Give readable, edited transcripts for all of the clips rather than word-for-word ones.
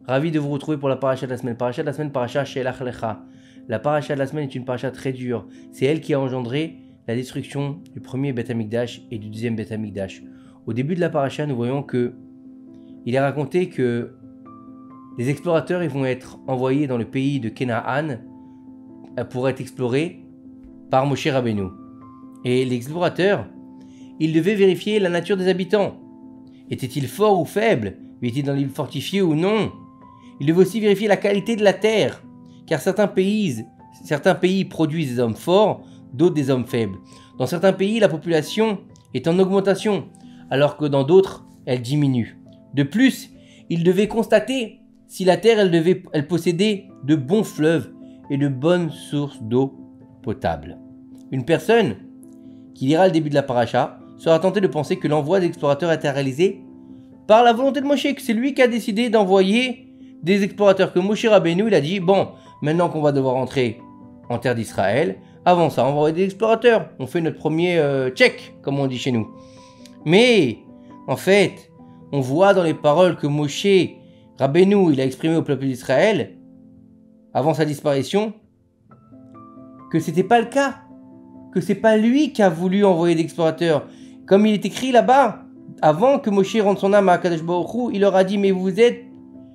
Ravi de vous retrouver pour la paracha de la semaine. Paracha de la semaine, paracha Shelach Lecha. La paracha de la semaine est une paracha très dure. C'est elle qui a engendré la destruction du premier Beth Amikdash et du deuxième Beth Amikdash. Au début de la paracha, nous voyons que il est raconté que les explorateurs ils vont être envoyés dans le pays de Canaan pour être explorés par Moshe Rabbeinu. Et les explorateurs, ils devaient vérifier la nature des habitants. Étaient-ils forts ou faibles? Étaient-ils dans l'île fortifiée ou non? Ils devaient aussi vérifier la qualité de la terre, car certains pays produisent des hommes forts, d'autres des hommes faibles. Dans certains pays, la population est en augmentation, alors que dans d'autres, elle diminue. De plus, ils devaient constater si la terre elle possédait de bons fleuves et de bonnes sources d'eau potable. Une personne qui lira le début de la paracha sera tentée de penser que l'envoi des explorateurs a été réalisé par la volonté de Moshe, que c'est lui qui a décidé d'envoyer des explorateurs, que Moshe Rabbeinu il a dit bon, maintenant qu'on va devoir entrer en terre d'Israël, avant ça on va envoyer des explorateurs, on fait notre premier check comme on dit chez nous. Mais en fait, on voit dans les paroles que Moshe Rabbeinu il a exprimé au peuple d'Israël avant sa disparition que c'était pas le cas, que c'est pas lui qui a voulu envoyer des explorateurs, comme il est écrit là-bas. Avant que Moshe rende son âme à Kadosh Baruch Hu, il leur a dit mais vous êtes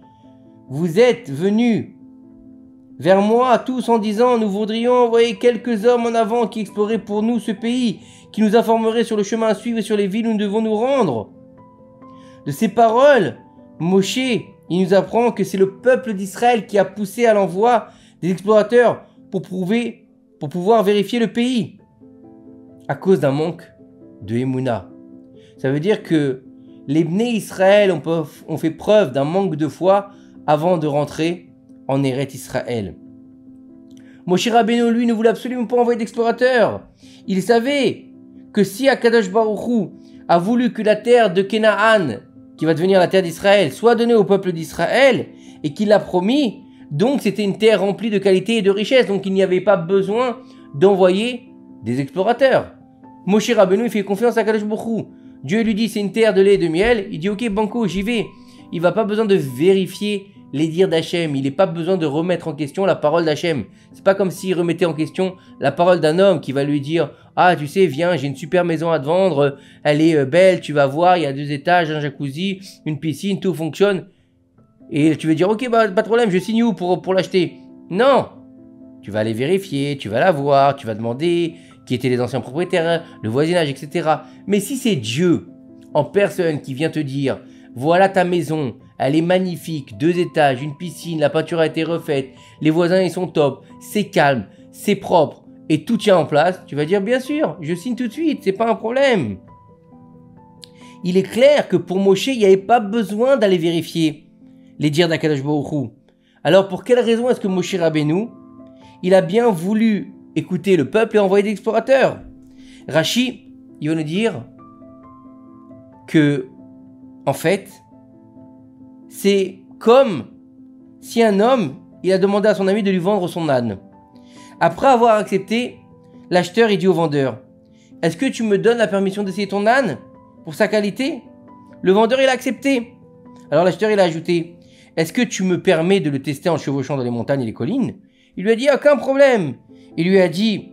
venus vers moi tous en disant nous voudrions envoyer quelques hommes en avant qui exploreraient pour nous ce pays, qui nous informaient sur le chemin à suivre et sur les villes où nous devons nous rendre. De ces paroles, Moshe, il nous apprend que c'est le peuple d'Israël qui a poussé à l'envoi des explorateurs pour pouvoir vérifier le pays, à cause d'un manque de Emouna. Ça veut dire que les Bnei Israël ont fait preuve d'un manque de foi avant de rentrer en Eret Israël. Moshe Rabbeinu, lui, ne voulait absolument pas envoyer d'explorateurs. Il savait que si Akadosh Baruch Hu a voulu que la terre de Canaan, qui va devenir la terre d'Israël, soit donnée au peuple d'Israël, et qu'il l'a promis, donc c'était une terre remplie de qualité et de richesse, donc il n'y avait pas besoin d'envoyer des explorateurs. Moshe Rabbeinu, il fait confiance à Akadosh Baruch Hu. Dieu lui dit c'est une terre de lait et de miel, il dit ok banco j'y vais. Il va pas besoin de vérifier les dires d'Hachem, il n'est pas besoin de remettre en question la parole d'Hachem. C'est pas comme s'il remettait en question la parole d'un homme qui va lui dire ah tu sais viens j'ai une super maison à te vendre, elle est belle, tu vas voir, il y a 2 étages, un jacuzzi, une piscine, tout fonctionne. Et tu vas dire ok bah pas de problème, je signe où pour l'acheter? Non, tu vas aller vérifier, tu vas la voir, tu vas demander qui étaient les anciens propriétaires, le voisinage, etc. Mais si c'est Dieu en personne qui vient te dire voilà ta maison, elle est magnifique, 2 étages, une piscine, la peinture a été refaite, les voisins ils sont top, c'est calme, c'est propre et tout tient en place, tu vas dire bien sûr, je signe tout de suite, c'est pas un problème. Il est clair que pour Moshe, il n'y avait pas besoin d'aller vérifier les dires d'Akadosh Baruch Hu. Alors pour quelle raison est-ce que Moshe Rabbeinu, il a bien voulu écouter le peuple et envoyer des explorateurs? Rashi, il va nous dire que, en fait, c'est comme si un homme, il a demandé à son ami de lui vendre son âne. Après avoir accepté, l'acheteur, il dit au vendeur, est-ce que tu me donnes la permission d'essayer ton âne pour sa qualité? Le vendeur, il a accepté. Alors l'acheteur, il a ajouté, est-ce que tu me permets de le tester en chevauchant dans les montagnes et les collines? Il lui a dit, aucun problème. Il lui a dit,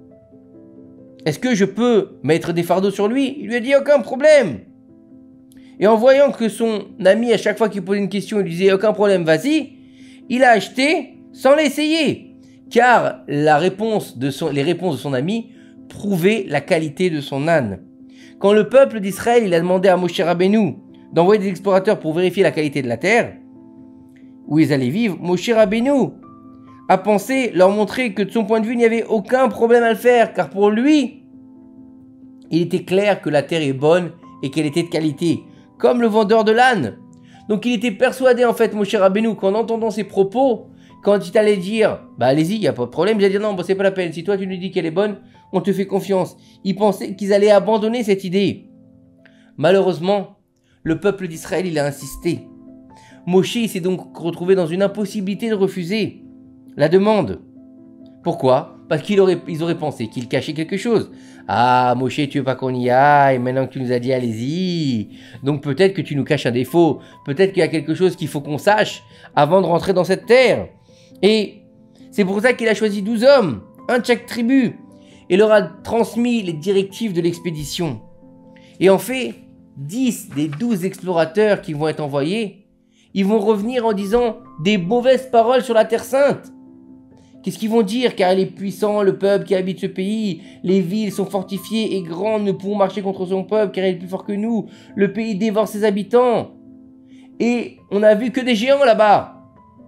est-ce que je peux mettre des fardeaux sur lui? Il lui a dit, aucun problème. Et en voyant que son ami, à chaque fois qu'il posait une question, il lui disait, aucun problème, vas-y, il a acheté sans l'essayer. Car les réponses de son ami prouvaient la qualité de son âne. Quand le peuple d'Israël il a demandé à Moshe Rabbeinu d'envoyer des explorateurs pour vérifier la qualité de la terre, où ils allaient vivre, Moshe Rabbeinu a pensé leur montrer que de son point de vue, il n'y avait aucun problème à le faire, car pour lui, il était clair que la terre est bonne et qu'elle était de qualité, comme le vendeur de l'âne. Donc il était persuadé en fait, Moshe Rabbeinu, qu'en entendant ses propos, quand il allait dire, bah allez-y, il n'y a pas de problème, il allait dire non, bah, c'est pas la peine, si toi tu lui dis qu'elle est bonne, on te fait confiance. Il pensait qu'ils allaient abandonner cette idée. Malheureusement, le peuple d'Israël, il a insisté. Moshe s'est donc retrouvé dans une impossibilité de refuser la demande. Pourquoi? Parce qu'ils auraient pensé qu'il cachait quelque chose. Ah, Moshe, tu veux pas qu'on y aille, maintenant que tu nous as dit allez-y. Donc peut-être que tu nous caches un défaut. Peut-être qu'il y a quelque chose qu'il faut qu'on sache avant de rentrer dans cette terre. Et c'est pour ça qu'il a choisi 12 hommes, un de chaque tribu, et leur a transmis les directives de l'expédition. Et en fait, 10 des 12 explorateurs qui vont être envoyés, ils vont revenir en disant des mauvaises paroles sur la Terre Sainte. Qu'est-ce qu'ils vont dire? Car il est puissant, le peuple qui habite ce pays. Les villes sont fortifiées et grandes, nous pouvons marcher contre son peuple car il est plus fort que nous. Le pays dévore ses habitants. Et on n'a vu que des géants là-bas.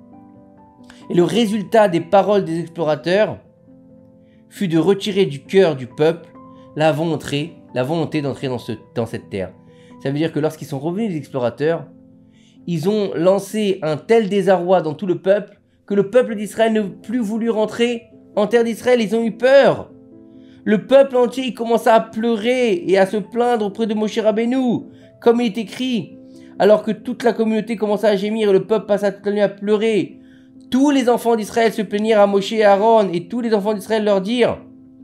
Et le résultat des paroles des explorateurs fut de retirer du cœur du peuple la volonté d'entrer dans cette terre. Ça veut dire que lorsqu'ils sont revenus les explorateurs, ils ont lancé un tel désarroi dans tout le peuple que le peuple d'Israël n'a plus voulu rentrer en terre d'Israël. Ils ont eu peur. Le peuple entier il commença à pleurer et à se plaindre auprès de Moshe Rabbeinu, comme il est écrit. Alors que toute la communauté commença à gémir et le peuple passa toute la nuit à pleurer. Tous les enfants d'Israël se plaignirent à Moshe et à Aaron, et tous les enfants d'Israël leur dirent: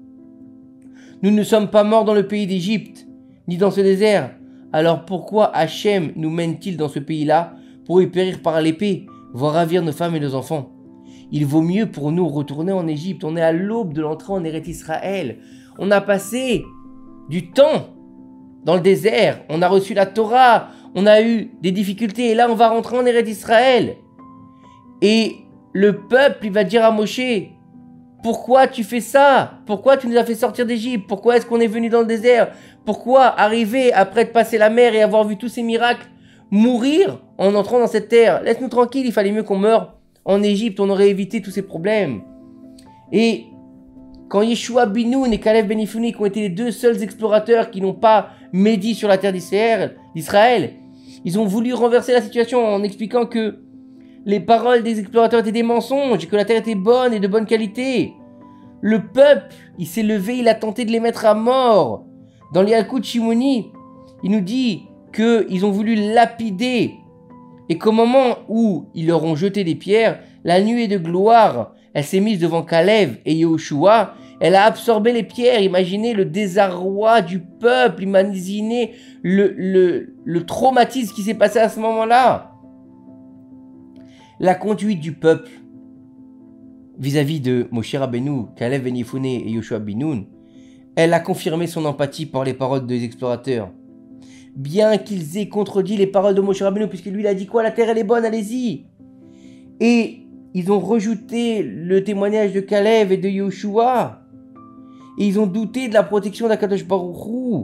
nous ne sommes pas morts dans le pays d'Égypte, ni dans ce désert. Alors pourquoi Hachem nous mène-t-il dans ce pays-là pour y périr par l'épée, voire ravir nos femmes et nos enfants? Il vaut mieux pour nous retourner en Égypte. On est à l'aube de l'entrée en Eretz Israël. On a passé du temps dans le désert. On a reçu la Torah. On a eu des difficultés. Et là, on va rentrer en Eretz Israël. Et le peuple, il va dire à Moshe: pourquoi tu fais ça? Pourquoi tu nous as fait sortir d'Égypte? Pourquoi est-ce qu'on est venu dans le désert? Pourquoi arriver après de passer la mer et avoir vu tous ces miracles, mourir en entrant dans cette terre? Laisse-nous tranquille, il fallait mieux qu'on meure en Égypte, on aurait évité tous ces problèmes. Et quand Yeshua Binoun et Caleb Ben Yefune, qui ont été les deux seuls explorateurs qui n'ont pas médit sur la terre d'Israël, ils ont voulu renverser la situation en expliquant que les paroles des explorateurs étaient des mensonges et que la terre était bonne et de bonne qualité. Le peuple, il s'est levé, il a tenté de les mettre à mort. Dans l'Yalkut Shimoni, il nous dit qu'ils ont voulu lapider et qu'au moment où ils leur ont jeté des pierres, la nuée de gloire, elle s'est mise devant Caleb et Yehoshua, elle a absorbé les pierres. Imaginez le désarroi du peuple, imaginez le traumatisme qui s'est passé à ce moment-là. La conduite du peuple vis-à-vis de Moshe Rabbeinu, Caleb Ben Yefune et Yoshua Binoun, elle a confirmé son empathie par les paroles des explorateurs. Bien qu'ils aient contredit les paroles de Moshe Rabbeinu, puisque lui il a dit quoi? La terre elle est bonne, allez-y. Et ils ont rejeté le témoignage de Caleb et de Yoshua. Et ils ont douté de la protection d'Akadosh Baruch Hu.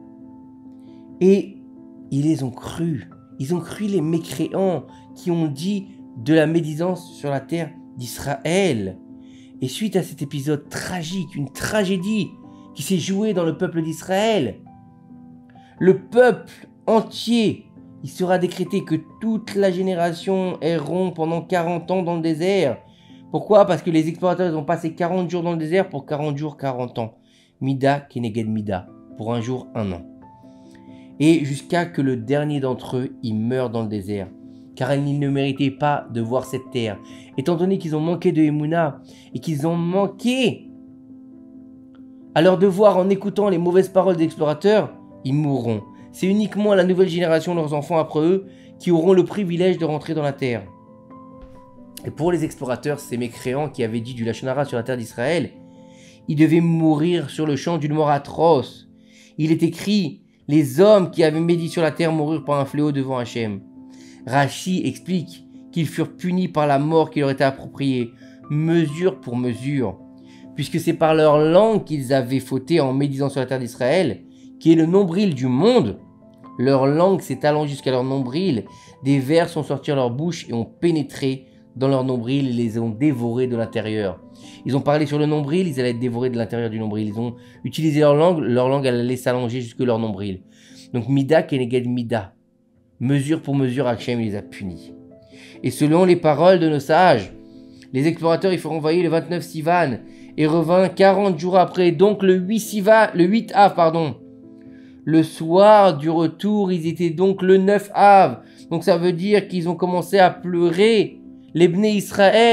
Et ils les ont crus. Ils ont cru les mécréants qui ont dit de la médisance sur la terre d'Israël. Et suite à cet épisode tragique, une tragédie qui s'est jouée dans le peuple d'Israël, le peuple entier, il sera décrété que toute la génération erront pendant 40 ans dans le désert. Pourquoi? Parce que les explorateurs ont passé 40 jours dans le désert pour 40 jours, 40 ans. Mida keneged mida, pour un jour, un an. Et jusqu'à que le dernier d'entre eux, il meure dans le désert. Car ils ne méritaient pas de voir cette terre. Étant donné qu'ils ont manqué de Emouna et qu'ils ont manqué à leur devoir en écoutant les mauvaises paroles des explorateurs, ils mourront. C'est uniquement la nouvelle génération, leurs enfants après eux, qui auront le privilège de rentrer dans la terre. Et pour les explorateurs, ces mécréants qui avaient dit du Lachon Hara sur la terre d'Israël, ils devaient mourir sur le champ d'une mort atroce. Il est écrit: les hommes qui avaient médit sur la terre moururent par un fléau devant Hachem. Rashi explique qu'ils furent punis par la mort qui leur était appropriée, mesure pour mesure, puisque c'est par leur langue qu'ils avaient fauté en médisant sur la terre d'Israël, qui est le nombril du monde. Leur langue s'étalant jusqu'à leur nombril, des vers sont sortis de leur bouche et ont pénétré dans leur nombril et les ont dévorés de l'intérieur. Ils ont parlé sur le nombril, ils allaient être dévorés de l'intérieur du nombril. Ils ont utilisé leur langue elle allait s'allonger jusque leur nombril. Donc Mida keneged Mida. Mesure pour mesure, Hachem les a punis. Et selon les paroles de nos sages, les explorateurs ils furent envoyés le 29 Sivan et revinrent 40 jours après, donc le 8 Av, Le soir du retour, ils étaient donc le 9 Av. Donc ça veut dire qu'ils ont commencé à pleurer, les Bnei Israël,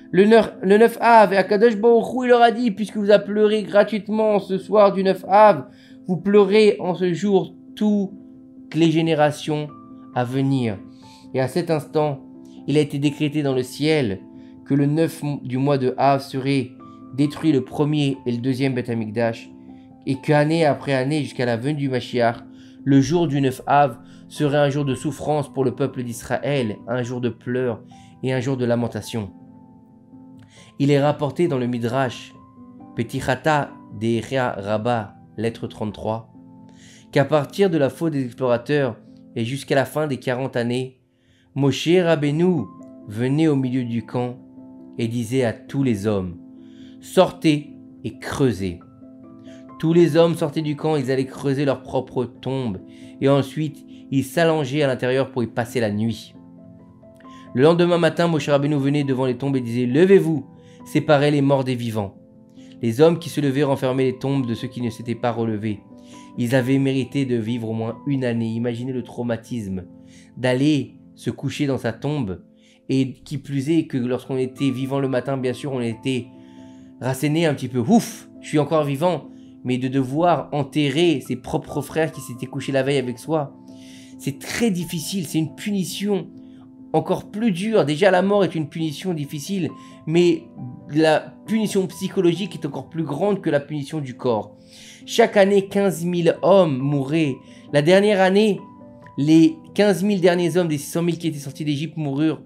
Le 9 Av, et Akadosh Baruch Hu, il leur a dit, puisque vous avez pleuré gratuitement ce soir du 9 Av, vous pleurez en ce jour toutes les générations à venir. Et à cet instant, il a été décrété dans le ciel que le 9 du mois de Av serait détruit le premier et le deuxième Beth Amikdash, et qu'année après année, jusqu'à la venue du Mashiach, le jour du 9 Av serait un jour de souffrance pour le peuple d'Israël, un jour de pleurs et un jour de lamentation. Il est rapporté dans le Midrash, Petichata De'eria Rabba, lettre 33, qu'à partir de la faute des explorateurs et jusqu'à la fin des 40 années, Moshe Rabbeinu venait au milieu du camp et disait à tous les hommes, « Sortez et creusez ». Tous les hommes sortaient du camp, ils allaient creuser leur propre tombe et ensuite ils s'allongeaient à l'intérieur pour y passer la nuit. Le lendemain matin, Moshe Rabbeinu venait devant les tombes et disait « Levez-vous, séparez les morts des vivants ». Les hommes qui se levaient renfermaient les tombes de ceux qui ne s'étaient pas relevés. Ils avaient mérité de vivre au moins une année. Imaginez le traumatisme d'aller se coucher dans sa tombe, et qui plus est que lorsqu'on était vivant le matin, bien sûr, on était rasséné un petit peu. Ouf, je suis encore vivant, mais de devoir enterrer ses propres frères qui s'étaient couchés la veille avec soi, c'est très difficile, c'est une punition encore plus dure. Déjà, la mort est une punition difficile, mais la punition psychologique est encore plus grande que la punition du corps. Chaque année, 15 000 hommes mouraient. La dernière année, les 15 000 derniers hommes des 600 000 qui étaient sortis d'Égypte moururent.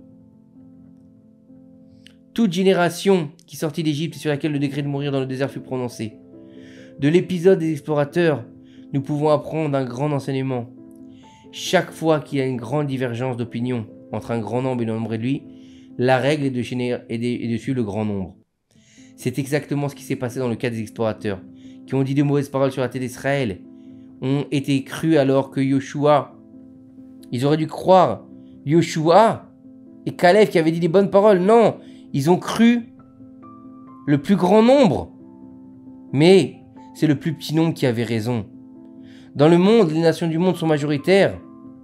Toute génération qui sortit d'Égypte et sur laquelle le décret de mourir dans le désert fut prononcé. De l'épisode des explorateurs, nous pouvons apprendre un grand enseignement. Chaque fois qu'il y a une grande divergence d'opinion entre un grand nombre et le nombre réduit, la règle est de suivre le grand nombre. C'est exactement ce qui s'est passé dans le cas des explorateurs, qui ont dit de mauvaises paroles sur la tête d'Israël, ont été crus alors que Yoshua, ils auraient dû croire Yoshua et Caleb qui avaient dit des bonnes paroles. Non, ils ont cru le plus grand nombre. Mais c'est le plus petit nombre qui avait raison. Dans le monde, les nations du monde sont majoritaires.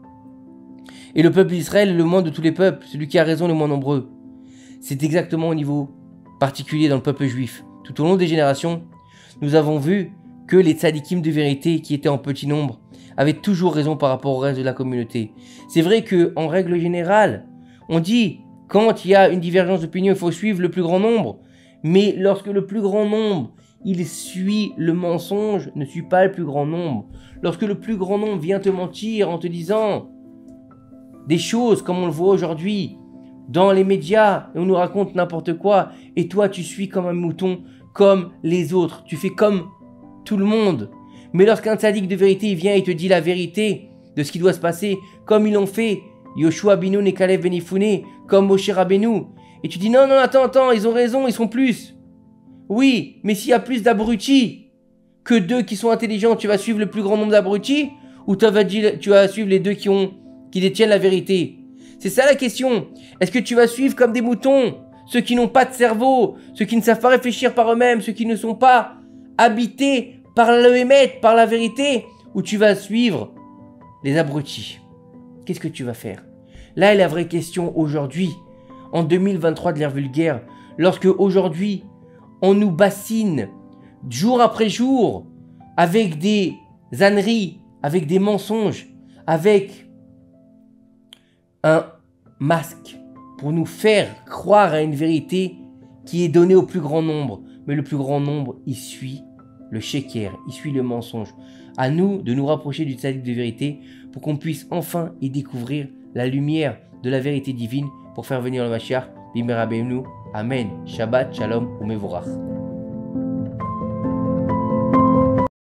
Et le peuple d'Israël est le moins de tous les peuples, celui qui a raison le moins nombreux. C'est exactement au niveau particulier dans le peuple juif. Tout au long des générations, nous avons vu que les tzadikim de vérité qui étaient en petit nombre avaient toujours raison par rapport au reste de la communauté. C'est vrai qu'en règle générale, on dit quand il y a une divergence d'opinion, il faut suivre le plus grand nombre. Mais lorsque le plus grand nombre, il suit le mensonge, ne suit pas le plus grand nombre. Lorsque le plus grand nombre vient te mentir en te disant des choses comme on le voit aujourd'hui dans les médias, et on nous raconte n'importe quoi, et toi tu suis comme un mouton, comme les autres, tu fais comme tout le monde. Mais lorsqu'un tzaddik de vérité il vient et te dit la vérité de ce qui doit se passer, comme ils l'ont fait Yoshua Binoun et Caleb Ben Yefouné, comme Moshe Rabbeinu, et tu dis non, attends, ils ont raison, ils sont plus. Oui, mais s'il y a plus d'abrutis que deux qui sont intelligents, tu vas suivre le plus grand nombre d'abrutis, ou tu vas suivre les deux qui détiennent la vérité? C'est ça la question. Est-ce que tu vas suivre comme des moutons ceux qui n'ont pas de cerveau, ceux qui ne savent pas réfléchir par eux-mêmes, ceux qui ne sont pas habités par le émet, par la vérité, ou tu vas suivre les abrutis? Qu'est-ce que tu vas faire? Là est la vraie question aujourd'hui, en 2023 de l'ère vulgaire, lorsque aujourd'hui on nous bassine jour après jour avec des âneries, avec des mensonges, avec un masque pour nous faire croire à une vérité qui est donnée au plus grand nombre. Mais le plus grand nombre, il suit le sheker, il suit le mensonge. À nous de nous rapprocher du tzaddik de vérité pour qu'on puisse enfin y découvrir la lumière de la vérité divine pour faire venir le Mashiach. Bimei Rabbeinu. Amen. Shabbat, Shalom, Umevorach.